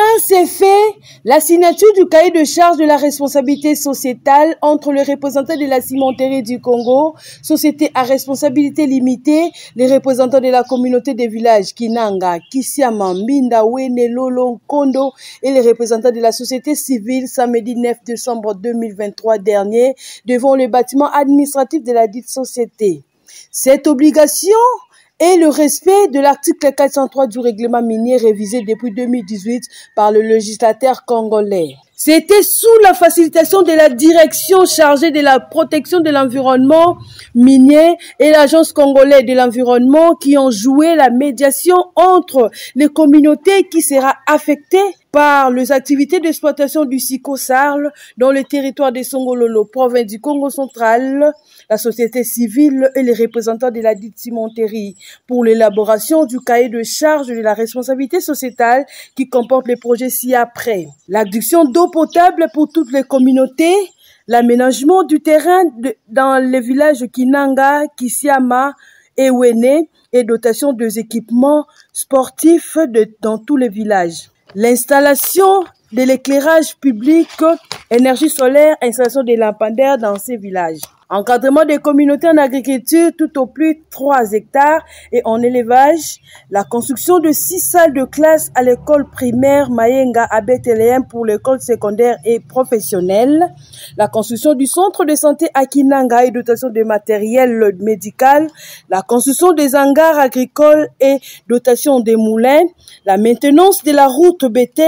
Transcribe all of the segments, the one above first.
s'est fait la signature du cahier de charge de la responsabilité sociétale entre les représentants de la cimenterie du Congo, société à responsabilité limitée, les représentants de la communauté des villages Kinanga, Kisiama, Mbinda, Wene, Lolo, Kondo et les représentants de la société civile samedi 9 décembre 2023 dernier devant le bâtiment administratif de la dite société. Cette obligation et le respect de l'article 403 du règlement minier révisé depuis 2018 par le législateur congolais. C'était sous la facilitation de la direction chargée de la protection de l'environnement minier et l'agence congolaise de l'environnement qui ont joué la médiation entre les communautés qui sera affectées par les activités d'exploitation du Siko-Sarl dans le territoire de Songololo, province du Congo central, la société civile et les représentants de la dite cimenterie pour l'élaboration du cahier de charge de la responsabilité sociétale qui comporte les projets ci-après. L'adduction d'eau potable pour toutes les communautés, l'aménagement du terrain dans les villages Kinanga, Kisiama et Wene et dotation des équipements sportifs dans tous les villages. L'installation de l'éclairage public, énergie solaire, installation des lampadaires dans ces villages. Encadrement des communautés en agriculture tout au plus 3 hectares et en élevage. La construction de 6 salles de classe à l'école primaire Mayenga à Bethléem pour l'école secondaire et professionnelle. La construction du centre de santé à Kinanga et dotation de matériel médical. La construction des hangars agricoles et dotation des moulins. La maintenance de la route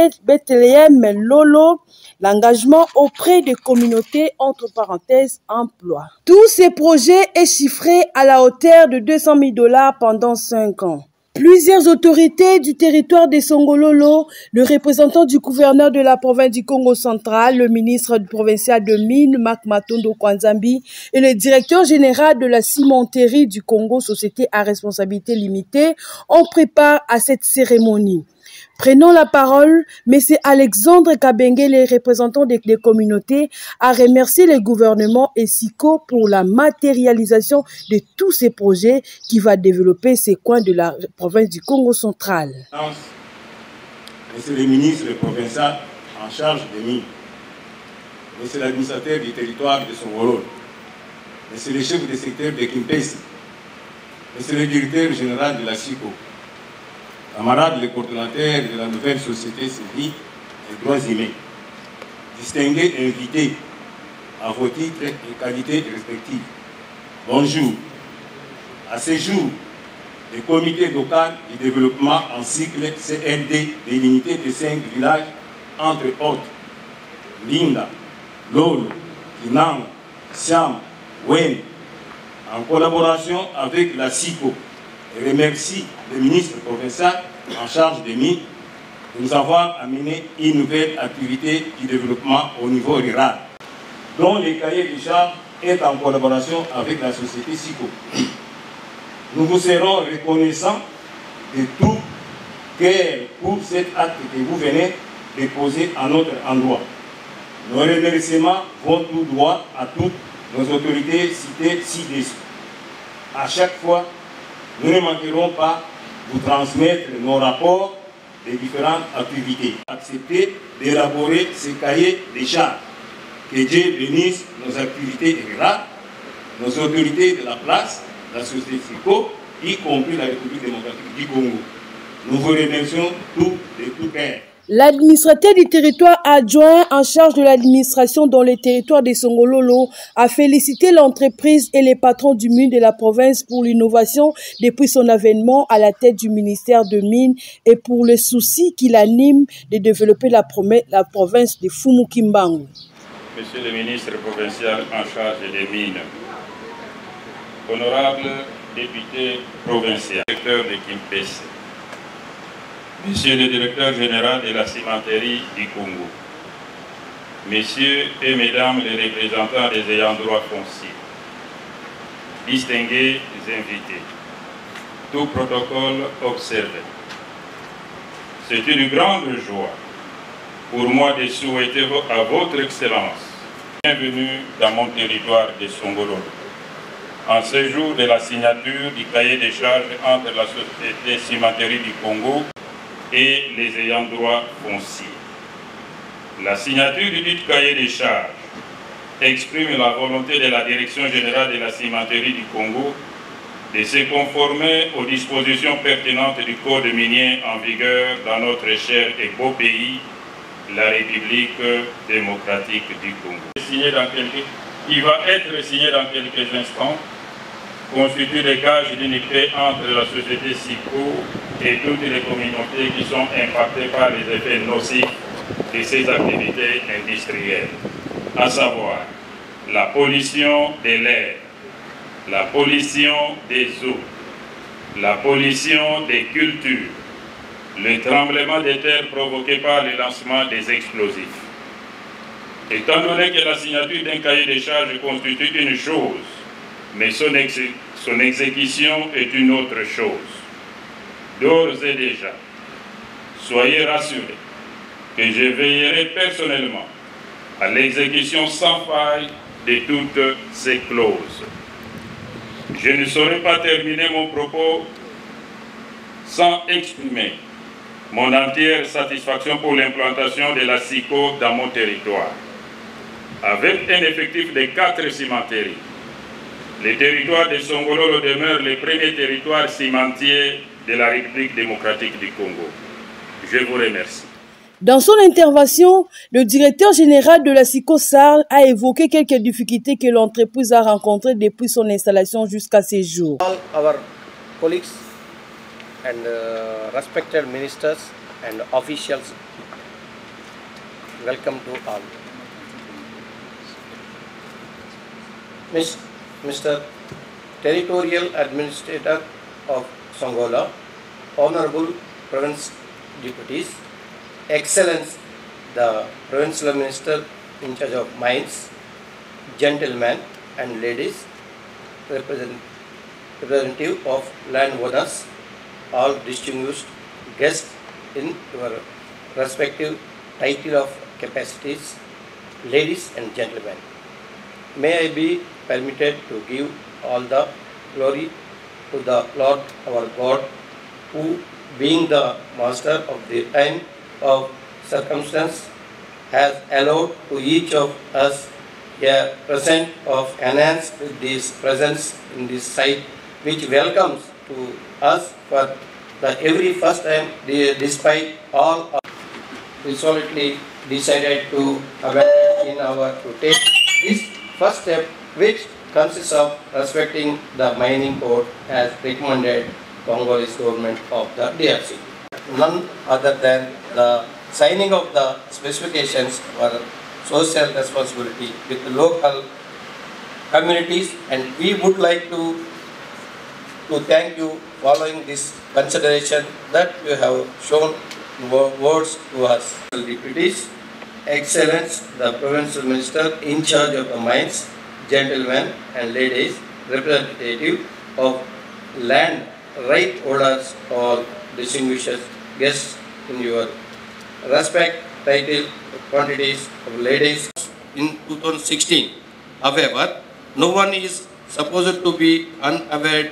Bethléem-Lolo. L'engagement auprès des communautés, entre parenthèses, emploi. Tous ces projets est chiffré à la hauteur de $200 000 pendant 5 ans. Plusieurs autorités du territoire de Songololo, le représentant du gouverneur de la province du Congo central, le ministre provincial de Mines, Marc Matondo Kwanzambi, et le directeur général de la cimenterie du Congo, société à responsabilité limitée, ont pris part à cette cérémonie. Prenons la parole, M. Alexandre Kabenge, les représentants des communautés, a remercié le gouvernement et SICO pour la matérialisation de tous ces projets qui va développer ces coins de la province du Congo central. Monsieur le ministre provincial en charge des mines, Monsieur l'administrateur du territoire de Songololo, Monsieur le chef de secteur de Kimpesi, Monsieur le directeur général de la SICO, camarades les coordonnateurs de la nouvelle société civile et droits humains, distingués invités à vos titres et qualités respectives. Bonjour. À ce jour, le comité local du développement en cycle CLD de l'unité de 5 villages, entre autres, Linda, Lolo, Kinang, Siam, Wen, en collaboration avec la SICO, et remercie le ministre provincial en charge des mines de nous avoir amené une nouvelle activité du développement au niveau rural, dont le cahier de charge est en collaboration avec la société SICO. Nous vous serons reconnaissants de tout cœur pour cet acte que vous venez de poser à notre endroit. Nos remerciements vont tout droit à toutes nos autorités citées ci-dessous. À chaque fois, nous ne manquerons pas de vous transmettre nos rapports des différentes activités. Acceptez d'élaborer ce cahier des charges. Que Dieu bénisse nos activités rurales, nos autorités de la place, la société SICO, y compris la République démocratique du Congo. Nous vous remercions tous de tout cœur. L'administrateur du territoire adjoint en charge de l'administration dans le territoire de Songololo a félicité l'entreprise et les patrons du mine de la province pour l'innovation depuis son avènement à la tête du ministère de Mines et pour le souci qu'il anime de développer la province de Fumu-Kimbangu. Monsieur le ministre provincial en charge des mines, honorable député provincial, directeur de Kimpesi, Monsieur le directeur général de la cimenterie du Congo, Messieurs et Mesdames les représentants des ayants droit fonciers, distingués invités, tout protocole observé. C'est une grande joie pour moi de souhaiter à votre Excellence bienvenue dans mon territoire de Songololo, en ce jour de la signature du cahier des charges entre la Société Cimenterie du Congo et les ayants droit fonciers. La signature du dit cahier des charges exprime la volonté de la Direction générale de la cimenterie du Congo de se conformer aux dispositions pertinentes du Code minier en vigueur dans notre cher et beau pays, la République démocratique du Congo. Qui va être signé dans quelques instants, constitue les gages d'unité entre la société SICO et toutes les communautés qui sont impactées par les effets nocifs de ces activités industrielles, à savoir la pollution de l'air, la pollution des eaux, la pollution des cultures, le tremblement de terre provoqué par le lancement des explosifs. Étant donné que la signature d'un cahier des charges constitue une chose, mais son exécution est une autre chose. D'ores et déjà, soyez rassurés que je veillerai personnellement à l'exécution sans faille de toutes ces clauses. Je ne saurais pas terminer mon propos sans exprimer mon entière satisfaction pour l'implantation de la SICO dans mon territoire. Avec un effectif de 4 cimenteries, le territoire de Songololo demeure le premier territoire cimentier de la République démocratique du Congo. Je vous remercie. Dans son intervention, le directeur général de la SICO Sarl a évoqué quelques difficultés que l'entreprise a rencontrées depuis son installation jusqu'à ces jours. All our colleagues and respected ministers and officials, welcome to all. Mr. Territorial Administrator of Songola, Honorable Province Deputies, Excellence, the Provincial Minister in charge of Mines, gentlemen and ladies, representative of landowners, all distinguished guests in your respective title of capacities, ladies and gentlemen. May I be permitted to give all the glory to the Lord our God, who, being the master of the time of circumstance, has allowed to each of us a present of enhanced with this presence in this site, which welcomes to us for the every first time, despite all resolutely decided to abandon in our to take this first step, which consists of respecting the mining code as recommended Congolese government of the DRC. None other than the signing of the specifications for social responsibility with the local communities, and we would like to thank you following this consideration that you have shown words to us. Deputies, Excellence, the Provincial Minister in charge of the mines, gentlemen and ladies, representative of land right holders, all distinguished guests in your respect, title, quantities of ladies in 2016. However, no one is supposed to be unaware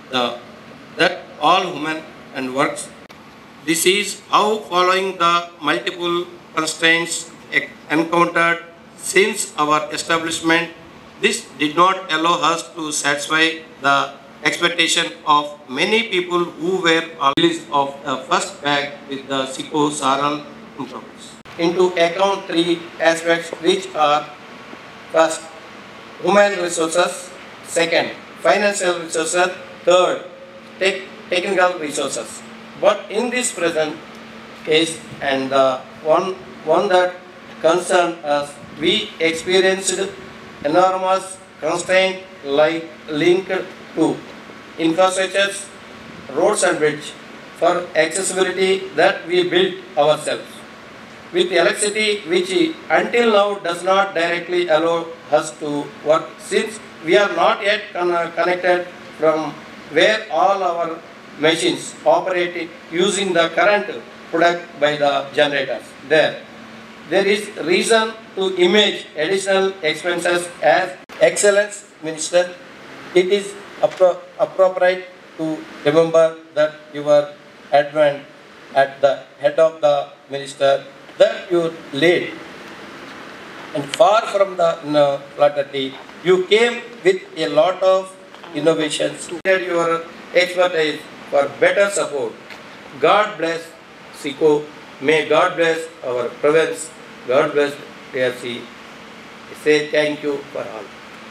that all women and works. This is how, following the multiple constraints encountered since our establishment, this did not allow us to satisfy the expectation of many people who were released of the first bag with the SICO Sarl into account 3 aspects, which are: first, human resources; second, financial resources; third, technical resources. But in this present case, and the one that concerned us, we experienced enormous constraint linked to infrastructures, roads and bridges for accessibility that we built ourselves, with electricity which until now does not directly allow us to work, since we are not yet connected from where all our machines operate using the current product by the generators. There is reason to image additional expenses. As Excellence Minister, it is appropriate to remember that your advent at the head of the minister that you led. And far from the flattery, you came with a lot of innovations. Your expertise for better support. God bless SICO. May God bless our province. God bless DRC. Say thank you for all.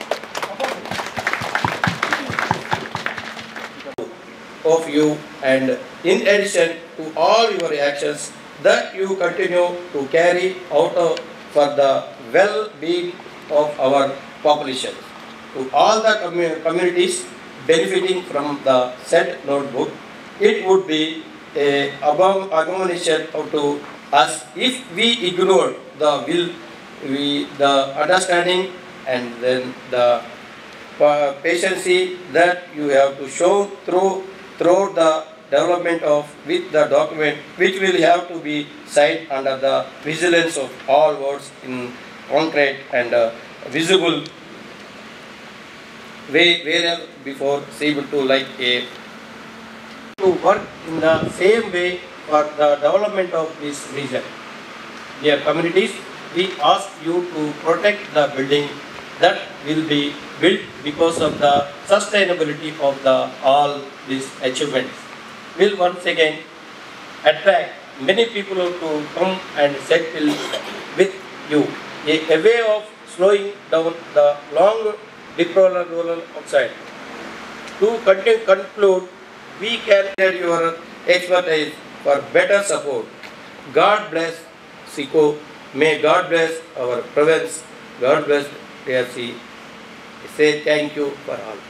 Of you, and in addition to all your actions that you continue to carry out for the well-being of our population. To all the communities benefiting from the said notebook, it would be an abomination to us if we ignore the will, the understanding, and then the patience that you have to show throughout the development of with the document, which will have to be signed under the vigilance of all words in concrete and visible way, whereas before able to like a to work in the same way for the development of this region. Dear communities, we ask you to protect the building that will be built because of the sustainability of the all these achievements. Will once again attract many people to come and settle with you. A way of slowing down the long deplorable outside. To conclude, we can share your expertise for better support. God bless SICO. May God bless our province. God bless DRC. Say thank you for all.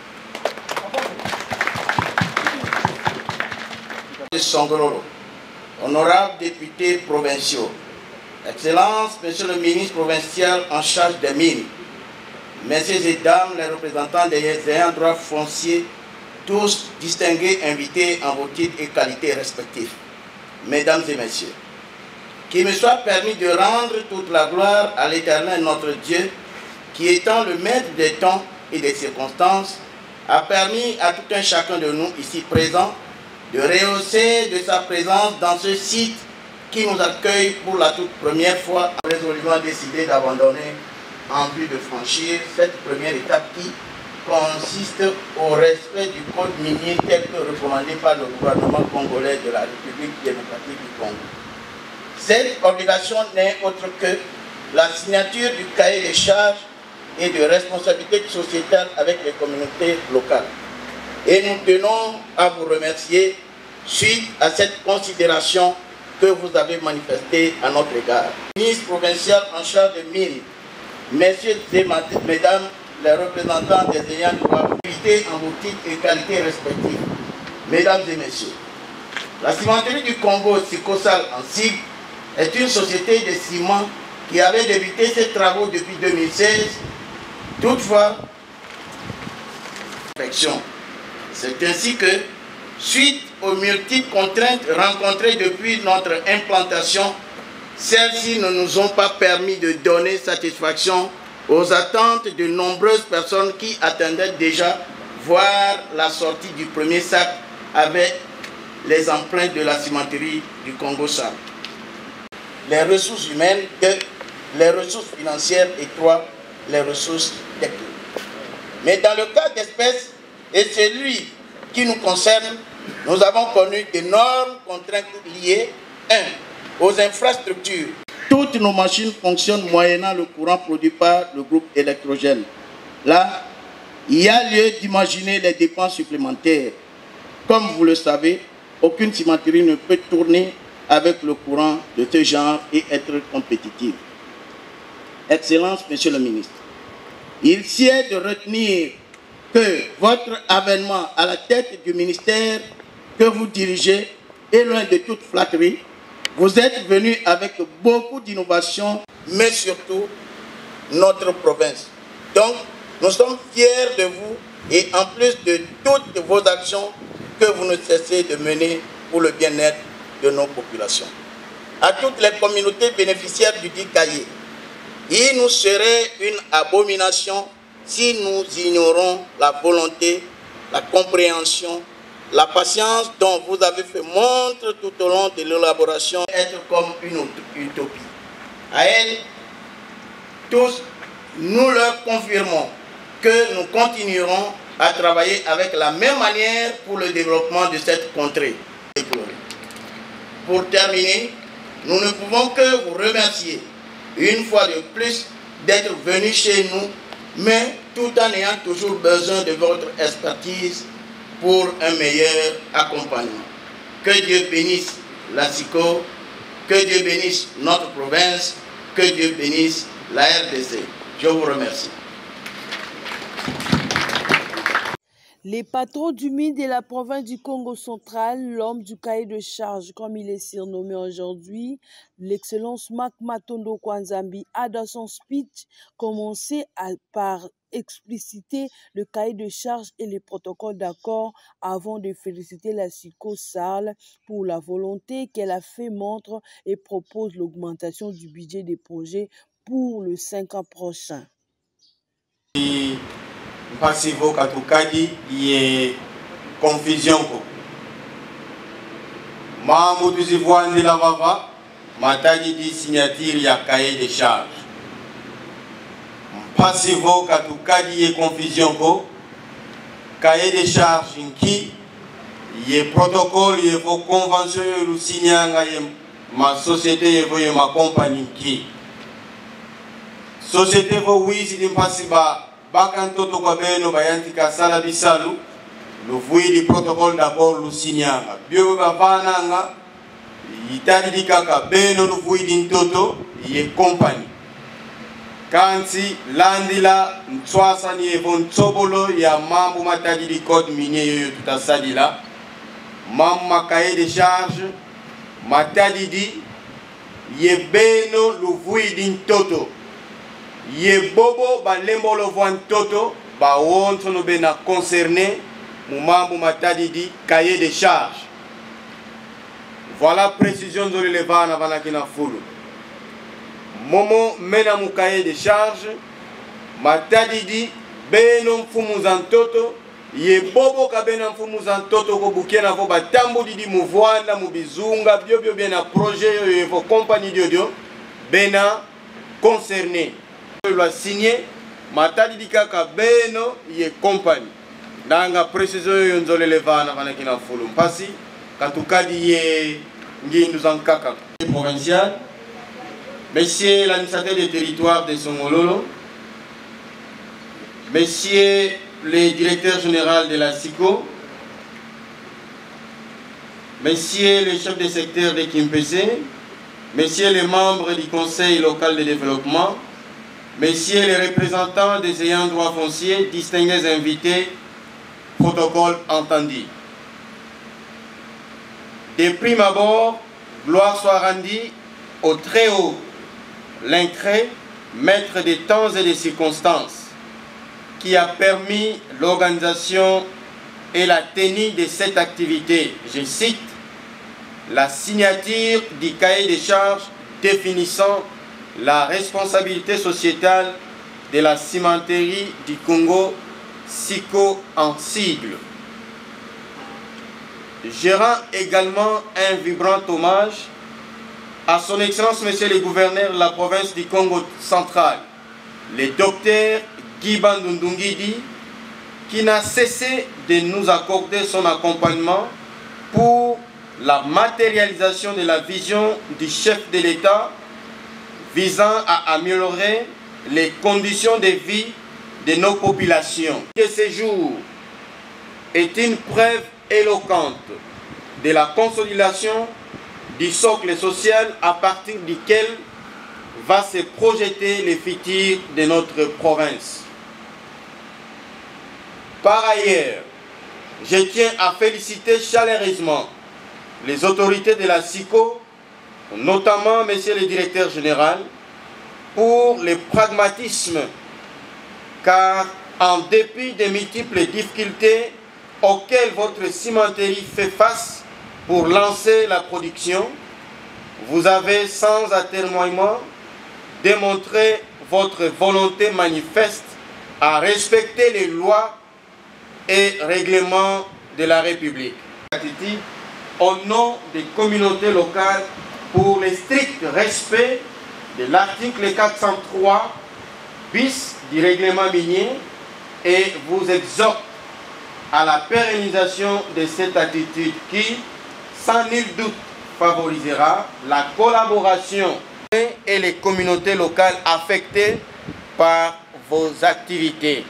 Songorolo, honorables députés provinciaux, Excellences, Monsieur le ministre provincial en charge des mines, Messieurs et Dames, les représentants des ayants droit fonciers, tous distingués invités en vos titres et qualités respectifs, Mesdames et Messieurs, qu'il me soit permis de rendre toute la gloire à l'Éternel notre Dieu, qui étant le maître des temps et des circonstances, a permis à tout un chacun de nous ici présents de rehausser de sa présence dans ce site qui nous accueille pour la toute première fois, résolument décidé d'abandonner en vue de franchir cette première étape qui consiste au respect du code minier tel que recommandé par le gouvernement congolais de la République démocratique du Congo. Cette obligation n'est autre que la signature du cahier des charges et de responsabilité sociétale avec les communautés locales. Et nous tenons à vous remercier suite à cette considération que vous avez manifestée à notre égard. Ministre provincial en charge des mines, Messieurs et Mesdames, les représentants des ayants droit, invités en vos titres et qualités respectives, Mesdames et Messieurs, la cimenterie du Congo, SICOSAL en sigle, est une société de ciment qui avait débuté ses travaux depuis 2016. Toutefois, c'est ainsi que, suite aux multiples contraintes rencontrées depuis notre implantation, celles-ci ne nous ont pas permis de donner satisfaction aux attentes de nombreuses personnes qui attendaient déjà voir la sortie du premier sac avec les empreintes de la cimenterie du Congo-SAL. Les ressources humaines, 2, les ressources financières et 3, les ressources techniques. Mais dans le cas d'espèce et celui qui nous concerne, nous avons connu d'énormes contraintes liées 1. Aux infrastructures. Toutes nos machines fonctionnent moyennant le courant produit par le groupe électrogène. Là, il y a lieu d'imaginer les dépenses supplémentaires. Comme vous le savez, aucune cimenterie ne peut tourner avec le courant de ce genre et être compétitive. Excellence, Monsieur le ministre, il sied de retenir que votre avènement à la tête du ministère que vous dirigez est loin de toute flatterie. Vous êtes venu avec beaucoup d'innovations, mais surtout notre province. Donc, nous sommes fiers de vous et en plus de toutes vos actions que vous ne cessez de mener pour le bien-être de nos populations. À toutes les communautés bénéficiaires du dit cahier, il nous serait une abomination si nous ignorons la volonté, la compréhension la patience dont vous avez fait montre tout au long de l'élaboration être comme une utopie. À elle, tous, nous leur confirmons que nous continuerons à travailler avec la même manière pour le développement de cette contrée. Pour terminer, nous ne pouvons que vous remercier une fois de plus d'être venus chez nous, mais tout en ayant toujours besoin de votre expertise pour un meilleur accompagnement. Que Dieu bénisse la SICO, que Dieu bénisse notre province, que Dieu bénisse la RDC. Je vous remercie. Les patrons du mine de la province du Congo central, l'homme du cahier de charge, comme il est surnommé aujourd'hui, l'excellence Mac Matondo Kwanzambi, a dans son speech commencé par expliciter le cahier de charge et les protocoles d'accord avant de féliciter la SICO Sarl pour la volonté qu'elle a fait montre et propose l'augmentation du budget des pour le 5 ans prochain. Mpasivo katukadi ye confusion ko mambo tuzivwandi la baba matadi di signature ya cahier de charge. Mpasivo katukadi ye confusion ko cahier de charge inki ye protocole ye vo convention ye lusinyanga ye ma société ye vo ye ma compagnie ki société vo wizi di mpasiba bakantoto kwa beno bayanti kasala bisalu luvui di protocole d'abord lusinyanga bio bavananga itali di kaka beno luvui di ntoto ye compagnie kanti landila ntwasa ni evon tsobolo ya mambo matadi di code minier yoyo tutasadila mamma cahier de charge matadi di ye beno luvui di ntoto ye bobo ba lembolo voan toto ba wonto no bena concerné mumambo matadi di cahier de charge. Voilà précision de l'élevana vanakina fulu momo mena mu cahier de charge matadi di beno mfumu zantoto ye bobo ka bena mfumu zantoto ko bukena vo batambo di muvwanda mubizunga bio bena projet yo vo compagnie dio bena concerné l'a signé matadi di kaka beno ye compagnie nanga précision yo nzole levana vanakina fulu mpasi katukadi ye ngindu zankaka provincial. Monsieur l'administrateur des territoires de Songololo, Monsieur le directeur général de la SICO, Monsieur le chef de secteur de Kimpese, Messieurs les membres du Conseil local de développement, Messieurs les représentants des ayants droit fonciers, distingués invités, protocole entendu. De prime abord, gloire soit rendue au très haut, l'incré, maître des temps et des circonstances, qui a permis l'organisation et la tenue de cette activité. Je cite, la signature du cahier des charges définissant la responsabilité sociétale de la cimenterie du Congo, SICO en sigle. Je rends également un vibrant hommage à son Excellence, Monsieur le Gouverneur de la province du Congo central, le docteur Guy Bandundungidi, qui n'a cessé de nous accorder son accompagnement pour la matérialisation de la vision du chef de l'État visant à améliorer les conditions de vie de nos populations. Ce jour est une preuve éloquente de la consolidation du socle social à partir duquel va se projeter le futur de notre province. Par ailleurs, je tiens à féliciter chaleureusement les autorités de la SICO, notamment Monsieur le Directeur Général, pour le pragmatisme, car en dépit des multiples difficultés auxquelles votre cimenterie fait face pour lancer la production, vous avez sans atermoiement démontré votre volonté manifeste à respecter les lois et règlements de la République. Au nom des communautés locales, pour le strict respect de l'article 403 bis du règlement minier, et vous exhorte à la pérennisation de cette attitude qui, sans nul doute, favorisera la collaboration et les communautés locales affectées par vos activités.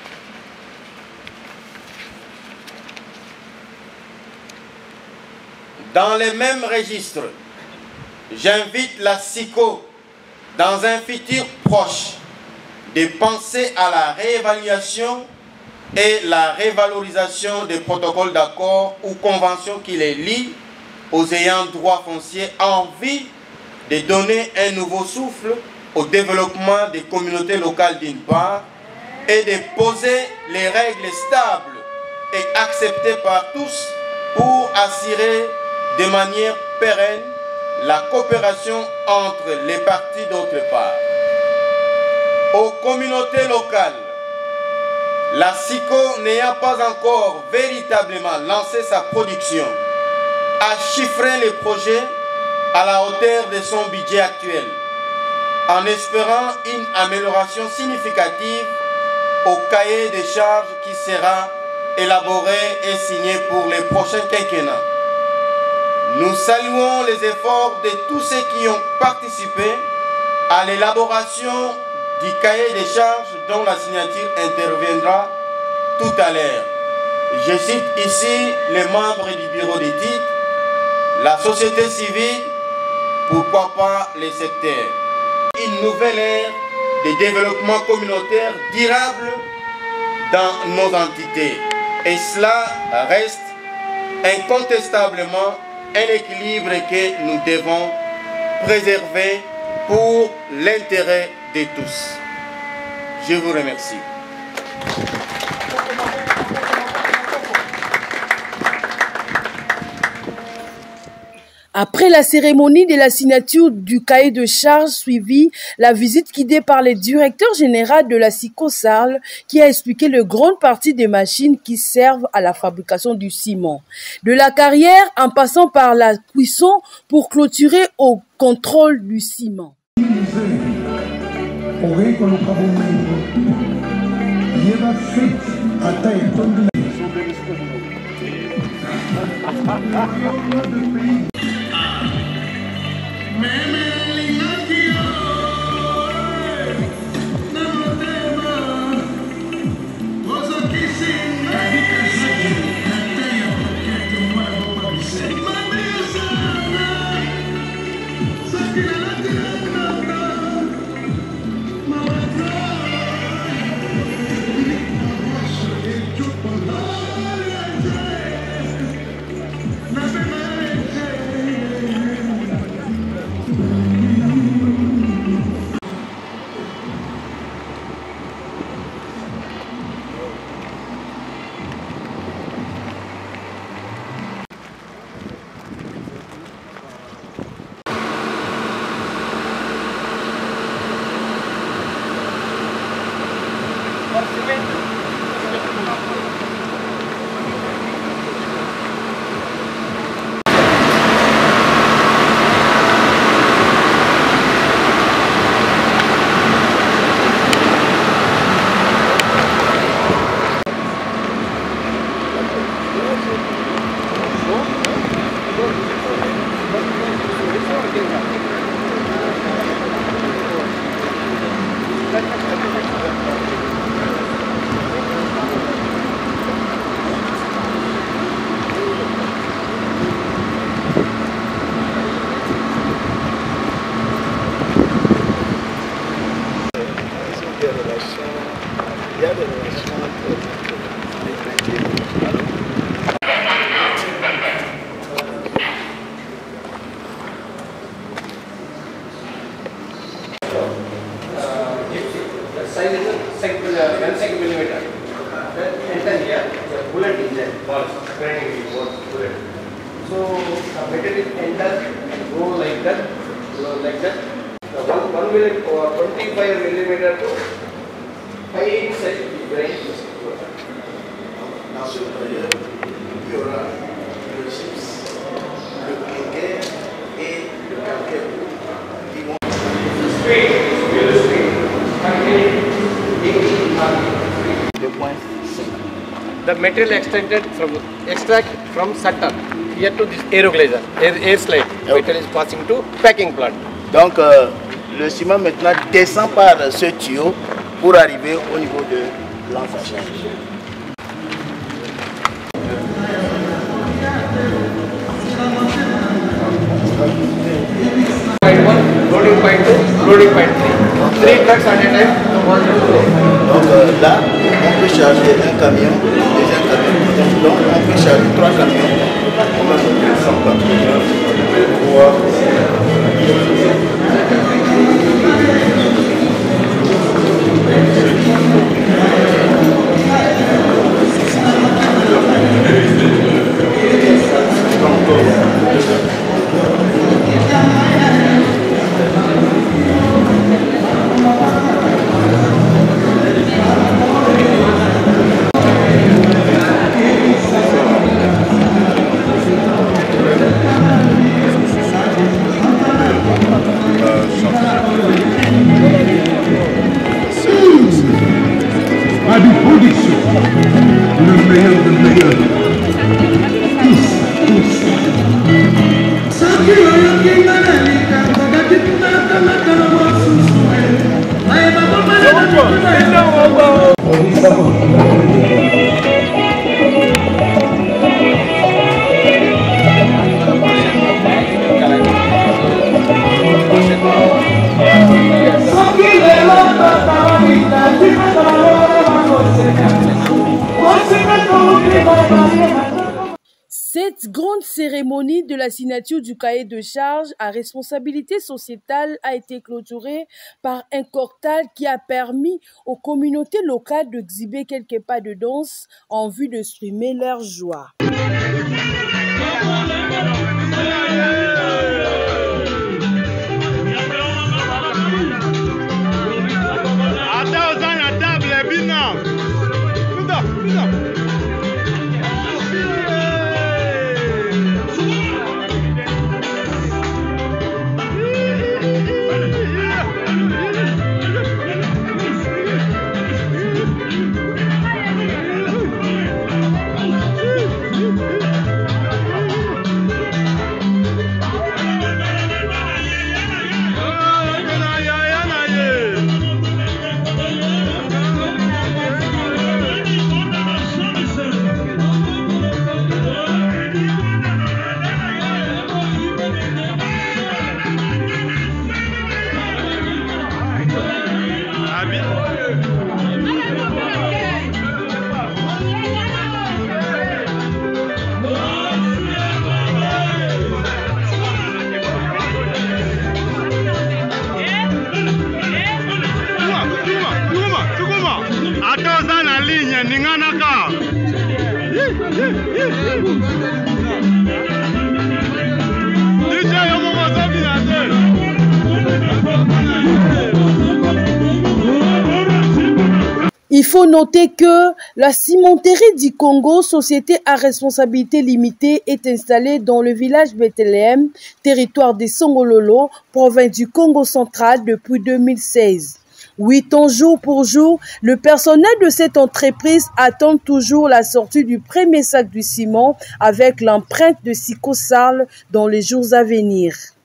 Dans les mêmes registres, j'invite la SICO, dans un futur proche, de penser à la réévaluation et la révalorisation des protocoles d'accord ou conventions qui les lient aux ayants droit foncier en vue de donner un nouveau souffle au développement des communautés locales d'une part et de poser les règles stables et acceptées par tous pour assurer de manière pérenne la coopération entre les parties d'autre part. Aux communautés locales, la SICO n'ayant pas encore véritablement lancé sa production, a chiffré les projets à la hauteur de son budget actuel, en espérant une amélioration significative au cahier des charges qui sera élaboré et signé pour les prochains quinquennats. Nous saluons les efforts de tous ceux qui ont participé à l'élaboration du cahier des charges dont la signature interviendra tout à l'heure. Je cite ici les membres du bureau d'études, la société civile, pourquoi pas les secteurs. Une nouvelle ère de développement communautaire durable dans nos entités. Et cela reste incontestablement un équilibre que nous devons préserver pour l'intérêt de tous. Je vous remercie. Après la cérémonie de la signature du cahier de charges suivie la visite guidée par le directeur général de la SICO Sarl qui a expliqué le grande partie des machines qui servent à la fabrication du ciment. De la carrière en passant par la cuisson pour clôturer au contrôle du ciment. il y aura le gypse, le clinker et le calcaire qui vont... The material extract from Sutter here to this aeroglazer, air slide. Metal is passing to packing plant. Donc le ciment maintenant descend par ce tuyau pour arriver au niveau de l'ensachage. Loading point 2, loading point 3. 3 trucks at a time. Donc là, on peut charger un camion, deuxième camion. Donc on peut charger 3 camions. On va faire 100 camions. Cette grande cérémonie de la signature du cahier de charges à responsabilité sociétale a été clôturée par un cocktail qui a permis aux communautés locales d'exhiber quelques pas de danse en vue d'exprimer leur joie. Il faut noter que la cimenterie du Congo, société à responsabilité limitée, est installée dans le village Bethléem, territoire des Songololo, province du Congo central depuis 2016. 8 ans jour pour jour, le personnel de cette entreprise attend toujours la sortie du premier sac du ciment avec l'empreinte de Siko Sarl dans les jours à venir.